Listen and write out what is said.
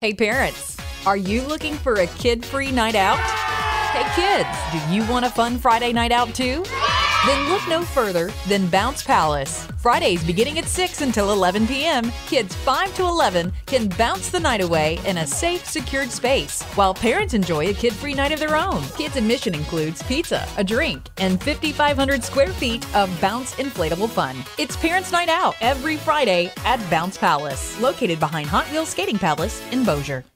Hey parents, are you looking for a kid-free night out? Hey kids, do you want a fun Friday night out too? Then look no further than Bounce Palace. Fridays beginning at 6 until 11 p.m., kids 5 to 11 can bounce the night away in a safe, secured space, while parents enjoy a kid-free night of their own. Kids admission includes pizza, a drink, and 5,500 square feet of Bounce inflatable fun. It's Parents' Night Out every Friday at Bounce Palace, located behind Hot Wheels Skating Palace in Bossier.